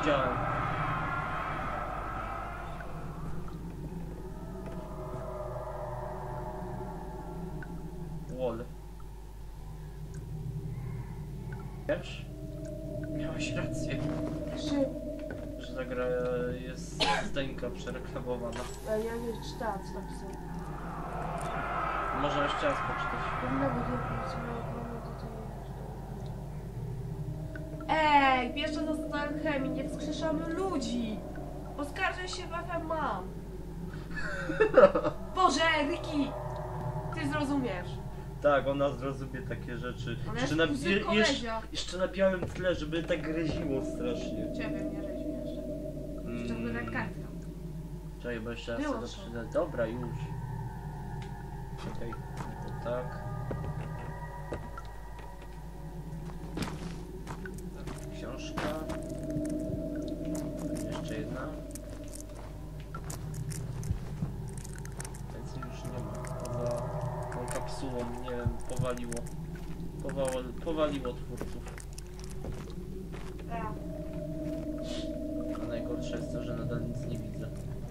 widziałem. Wall. Wiesz? Miałeś rację. Że ta gra jest z Deńka przereklamowana. Ja nie czytałam, co napisał. Można jeszcze raz poczytać. Ej, bierzcie za stan chemii, nie wskrzeszamy ludzi! Poskarżę się w FMA. Boże, Ryki! Ty zrozumiesz. Tak, ona zrozumie takie rzeczy. Ona Jeszcze jest kuzyn kolesia. jeszcze na białym tle, żeby tak gryziło strasznie. Ciebie nie rzeź jeszcze. Jeszcze by tak kartka. Czekaj, bo jeszcze raz Było to co. przyda. Dobra, już. Czekaj, to tak. Książka. Jeszcze jedna. Więcej już nie ma. Poza tą kapsułą, nie wiem, powaliło. Powaliło twórców. A najgorsze jest to, że nadal nic nie widzę.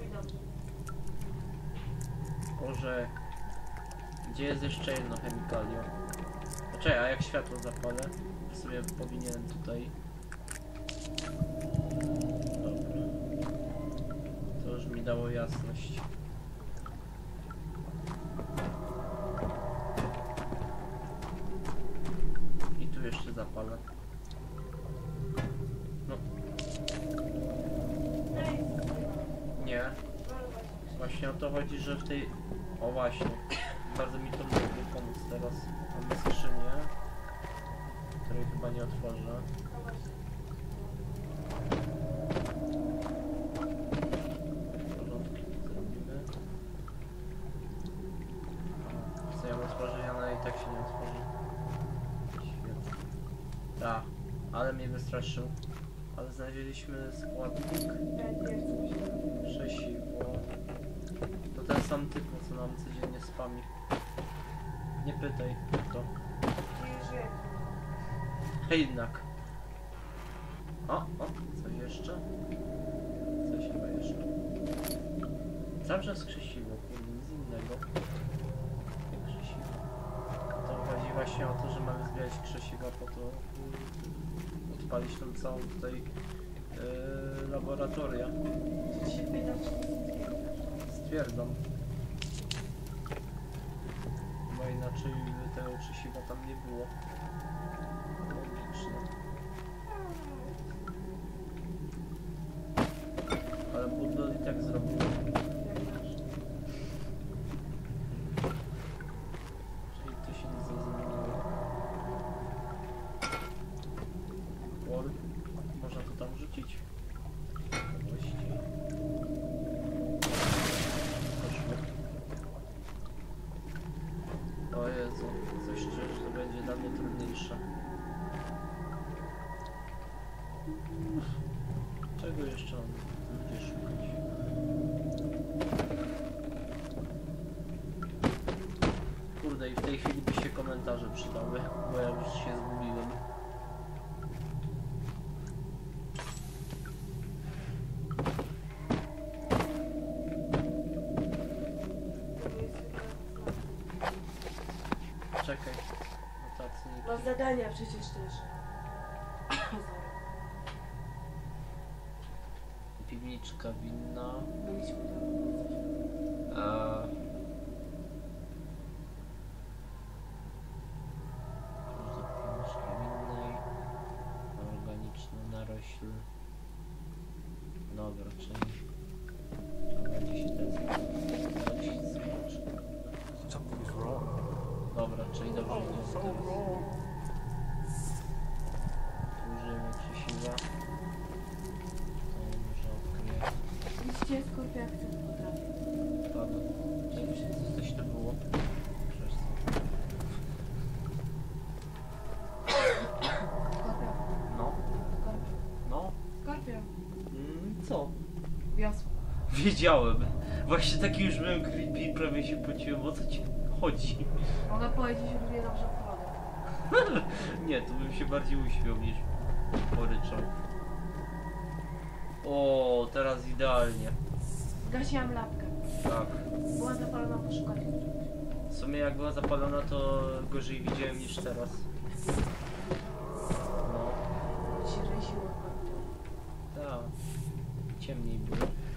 Boże, gdzie jest jeszcze jedno chemikalio? Znaczy, a jak światło zapalę? W sumie powinienem tutaj. Dobra. To już mi dało jasność. I tu jeszcze zapalę. No. Nie. Właśnie o to chodzi, że w tej... O właśnie. Bardzo mi to mógłby pomóc teraz. Mamy skrzynię, której chyba nie otworzę. Porządki zrobimy. Chcę ją otworzyć, ale i tak się nie otworzy. Świetnie. Tak, ale mnie wystraszył. Ale znaleźliśmy składnik. Krzesiwo. To ten sam typ, co nam codziennie spami. Nie pytaj, kto. Jednak. O, coś jeszcze? Coś chyba jeszcze. Cały czas krzesiwo, kurde, nic innego. Jak krzesiwo. To chodzi właśnie o to, że mamy zbierać krzesiwa po to, odpalić tą całą tutaj laboratoria. Stwierdzam. Bo inaczej tego krzesiwa tam nie było. Logiczne. Ale Budol i tak zrobił. Czyli to się nic nie zmieniło. Wall. Można to tam rzucić. Właściwie. O Jezu, coś czuję, że to będzie dla mnie trudniejsze. Czego jeszcze mam ludzie szukać? Kurde, i w tej chwili by się komentarze przydały, bo ja już się zgubiłem. Czekaj, notacniki. Masz zadania przecież też. Piwniczka winna. Byliśmy tam. Piwniczki winnej. Organiczny narośl. Dobra, czyli trzeba będzie się teraz skoczyć. Something's wrong. Dobra, czyli dobrze nie jest teraz. Użyjemy krzesiwa. To może odkryję. Widzicie, skorpion chce potrafię. Dobra. Coś to było. Przez co? Skorpion. No, Skorpion. no. Skorpion. Co? Wiosło. Wiedziałem. Właśnie taki już byłem creepy i prawie się pociłem. O co ci chodzi? Mogę powiedzieć równie dobrze w wodę. Nie, to bym się bardziej uśmiał niż poryczał. O, teraz idealnie. Zgasiłam lampkę. Tak. Była zapalona po szkole. W sumie jak była zapalona, to gorzej widziałem niż teraz. No, Się rzeziło. tak. Ciemniej było.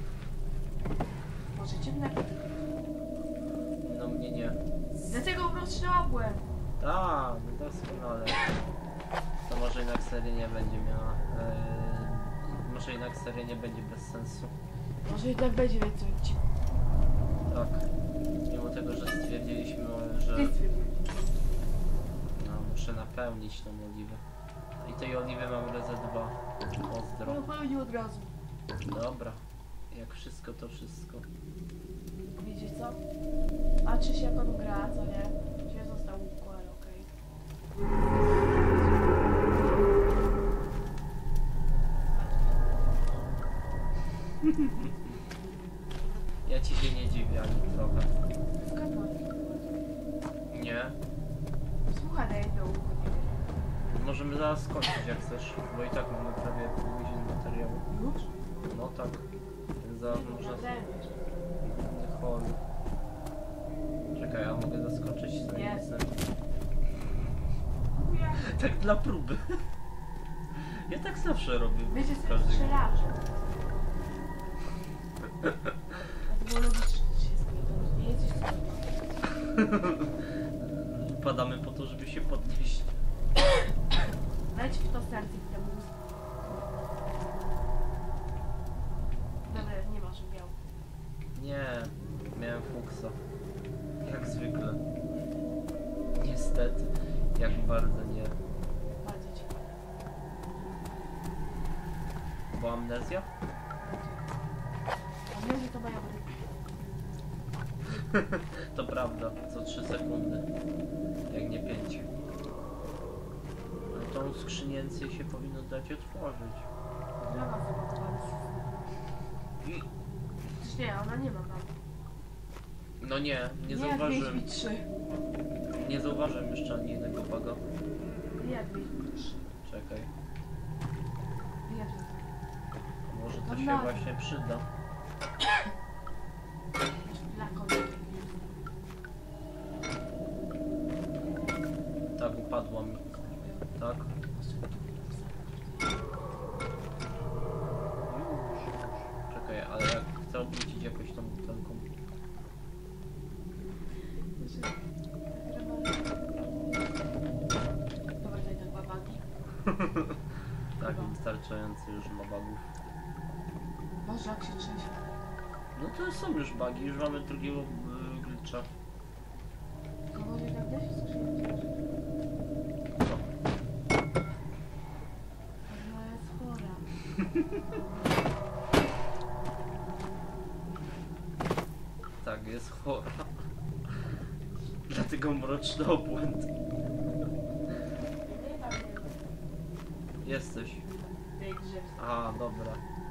Może ciemnego. No mnie nie. Dlatego rozszczałbłem. Tak, no doskonale. To może jednak seria nie będzie miała... może jednak seria nie będzie bez sensu. Może i tak będzie więcej. Tak. Mimo tego, że stwierdziliśmy, że... Ty stwierdziłeś. No, muszę napełnić tą oliwę. I tej oliwy mam RZ2. Pozdro. No pełni od razu. Dobra. Jak wszystko, to wszystko. Wiecie co? Patrzysz jak on gra, co nie? Gdzie został układ, okej. Ja ci się nie dziwię ani trochę. Skąd mam taki układ? Nie? Słuchaj, na jedno ucho nie wiem. Możemy zaraz skończyć jak chcesz, bo i tak mamy prawie pół godziny materiału. Już? No tak. Więc zaraz można... Zajmiesz. Chory. Czekaj, a mogę zaskoczyć z Nie. najmocnym? Tak dla próby. Ja tak zawsze robię. Wiecie w co każdej- strzelasz? A to było logiczne, że się spierdolisz. Nie jesteś co. Padamy po to, żeby się podnieść. Leć w to serce i w ten mózg. Dobra, nie masz udziału. Nie, miałem fuksa. Jak zwykle. Niestety. Jak bardzo nie. Bardzo ciekawe. Była amnezja? A mnie, że to moja bryka. To prawda, co 3 sekundy. Jak nie 5. No tą skrzynięcję się powinno dać otworzyć. Drama zamontowana system. I... Przecież nie, ona nie ma tam. No nie, nie jak zauważyłem. Wiedźmin 3. Nie zauważyłem jeszcze ani jednego baga. Nie jak Wiedźmin 3. Czekaj. Nie wiem. Może to Mam się nazwę. właśnie przyda. Dla kobiet. Tak, upadła mi. Tak. Czekaj, ale jak chcę obrócić jakoś tą butelką. Dobra, daj tak babaki. Tak, wystarczająco już ma bugów. Boże, jak się trzęsie. No to są już bugi, już mamy drugiego glitcha. To może tak da się skrzynić. Co? Ona jest chora. Tak, jest chora. Dlatego mroczny obłęd. Jesteś. Tej grze. A, dobra.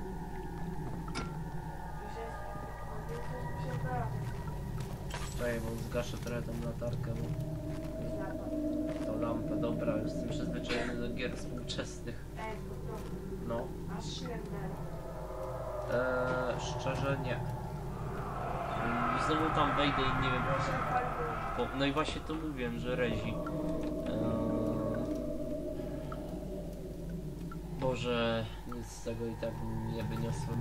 Czekaj, bo zgaszę trochę tą latarkę, bo tą lampę. Dobra, jestem przyzwyczajony do gier współczesnych. No. Aż średnio. Szczerze nie. Znowu tam wejdę i nie wiem. No i właśnie to mówiłem, że rezi. Boże, nic z tego i tak nie wyniosłem.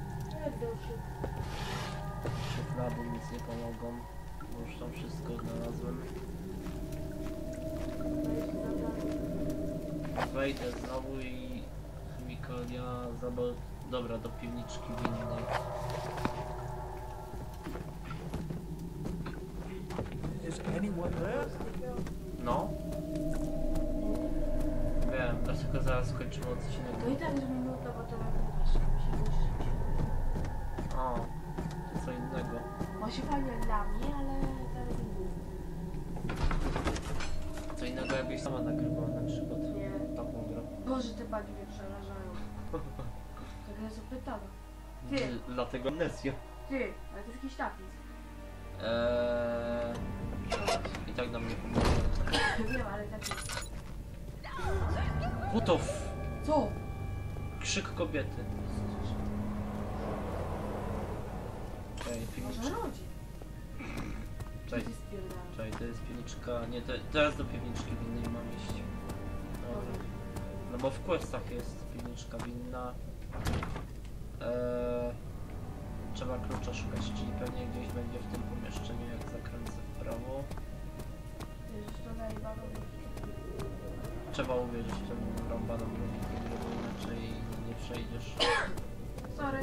Szuflady nic nie pomogą, bo już tam wszystko znalazłem. Wejdę znowu i chemikalia dobra, do piwniczki winnej. Is anyone there? No. Wiem, dlaczego zaraz skończymy odcinek. No i tak jest minuta, bo to nagrywasz. Się musi. O, to co innego. Bo się fajnie dla mnie, ale teraz nie. Co innego jakbyś sama nagrywała na przykład Nie. taką grę. Boże, te bagi mnie przerażają. Ta gra jest opytana. Ty. Dlatego amnezja. Ty, ale to jest jakiś napis. I tak nam nie pomoże. Wiem, ale taki. What the f... Co? Krzyk kobiety. Czekaj, Może piwniczka. rodzi. Czekaj, Ty spierdala. czekaj, to jest piwniczka. Nie, teraz do piwniczki winnej mam iść. Dobra. No bo w questach jest piwniczka winna. Trzeba klucza szukać, czyli pewnie gdzieś będzie w tym pomieszczeniu, jak zakręcę w prawo. Jezus, to najbardziej. Trzeba uwierzyć w tę rąbaną logikę, bo inaczej nie przejdziesz. Sorry.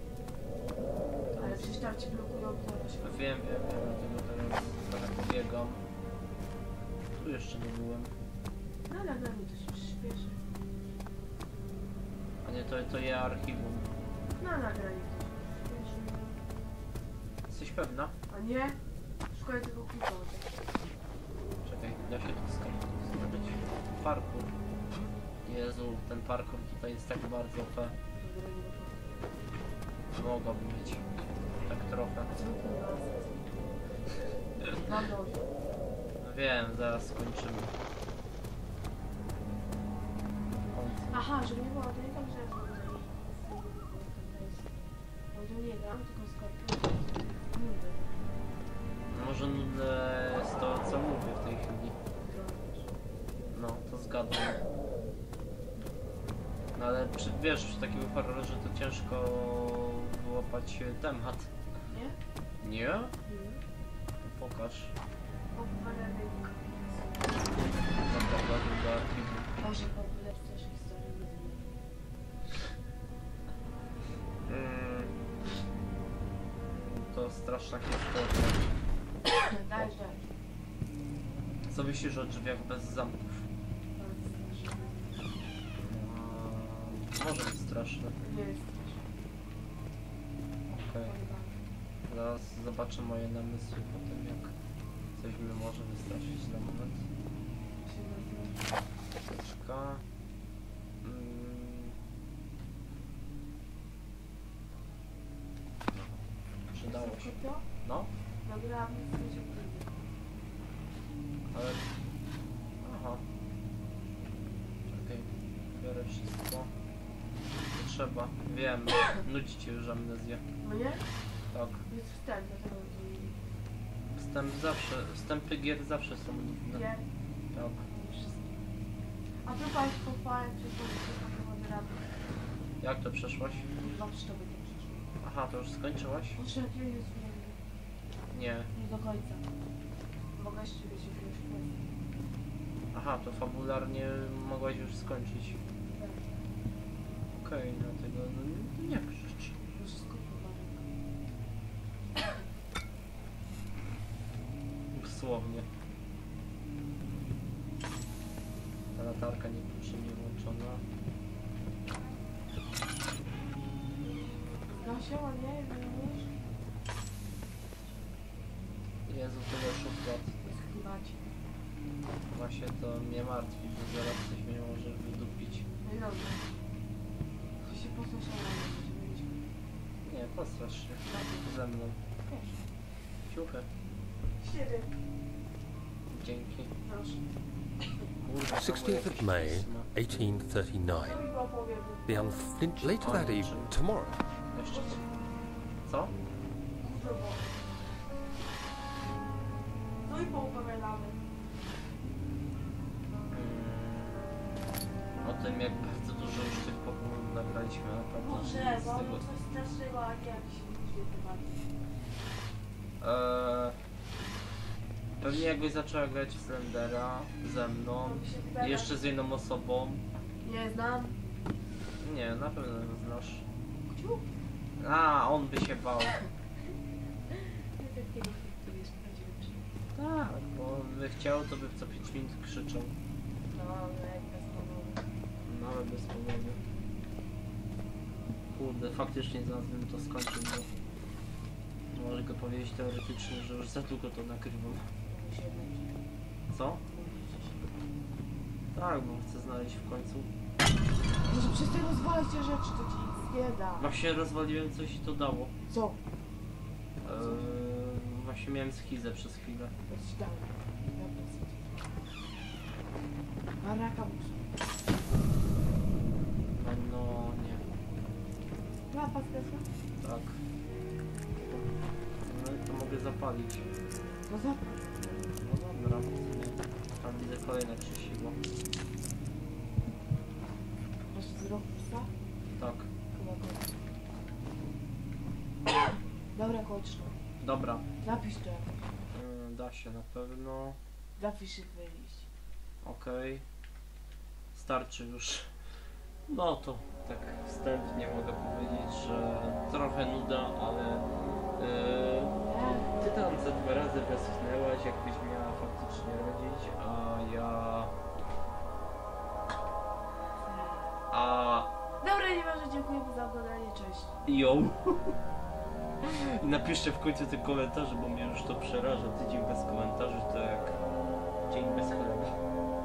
Ale przecież tam ci blokują teraz. Wiem, dlatego teraz trochę pobiegam. Tu jeszcze nie byłem. No ale na mnie to się śpieszy. A nie, to je archiwum. No nagranie to się śpieszy. Jesteś pewna? A nie? Szkoda tego klucza. Czekaj, da się tu skoczyć. Parkour. Jezu, ten parkour tutaj jest tak bardzo OP. Mogłabym mieć. Tak trochę. Mam nogi. No wiem, zaraz skończymy. Aha, żeby nie było, to nie tak, że ja tutaj. Bo tu nie gram, tylko skopiuję. Nigdy. Może nudne jest to, co mówię w tej chwili. No, to zgadzam. No ale wiesz, przy takim horrorze to ciężko wyłapać temat. Nie? Nie? Nie. To pokaż. Opowiadamy. Naprawdę do archiwum. Może opowiadać też historię. To straszna historia. Daj. Co myślisz o drzwiach bez zamków? Może być straszne. Nie jest Okej. Zaraz zobaczę moje namysły po tym, jak coś mnie może wystraszyć na moment. Chwileczka. Przydało się. No, Nagrałam coś ale... Aha. Czekaj, biorę wszystko. Nie trzeba. Wiem, nudzi cię już amnezja. No nie? Tak. Jest wstęp, dlatego Wstępy gier zawsze są nudne. nie. Tak. A to Państwo fajnie przypomnieć, Jak to przeszłaś? kurwa przy tobie to przyszło. Aha, to już skończyłaś? Poczekaj, jest Nie. nie do końca. Mogę z ciebie się wziąć Aha, to fabularnie mogłaś już skończyć. Okej, dlatego no, nie krzycz. Wszystko poważnie. Dosłownie. Ta latarka niepotrzebnie włączona. Zgasiła, nie? Wiesz? Jezu, tyle szuflad. Jest klimacie. Właśnie to mnie martwi, że zaraz coś mnie może wydupić. No i dobrze. To się posłyszała, że będzie. Nie, postrasz się. Ze mną. Ciuchy. Siedem. Dzięki. Proszę. Kurwa, 16th of May, 1839. Co mi go opowiemy? The unflinch later that evening, tomorrow. Jeszcze co? Kurwa. No i poopowiadamy. O tym, jak bardzo dużo już tych pokój nagraliśmy, naprawdę. Może, z bo tego- coś strasznego, a nie jakiś temat. Pewnie jakbyś zaczęła grać w Slendera ze mną, i jeszcze z jedną osobą. Nie znam. Nie, na pewno ją znasz. Kciuk. A, on by się bał. Tak, bo on by chciał, to by co 5 minut krzyczał. No, jak bez powodu. Nawet bez powodu. Kurde, faktycznie zaraz bym to skończył, bo mogę powiedzieć teoretycznie, że już za długo to nagrywam. Co? Tak, bo chcę znaleźć w końcu. Może przestań rozwalać te rzeczy, to ci nic nie da. Właśnie rozwaliłem coś i to dało. Co? Właśnie miałem schizę przez chwilę. To ci dało. Baraka muszę. No nie, Klapa z tak. No i to mogę zapalić. No zobacz. No dobra, tam widzę kolejne krzesiwo. Masz wzrok psa? Tak, Chyba go. Dobra, chodź no. dobra. Napisz to jakoś. Da się na pewno. Napisz i wyjść. Okej. Starczy już. No to tak wstępnie mogę powiedzieć, że trochę nuda, ale ty tam ze 2 razy westchnęłaś, jakbyś miała faktycznie rodzić, Dobra, nieważne, dziękuję za oglądanie, cześć. ją. I napiszcie w końcu te komentarze, bo mnie już to przeraża. Tydzień bez komentarzy to jak dzień bez chleba.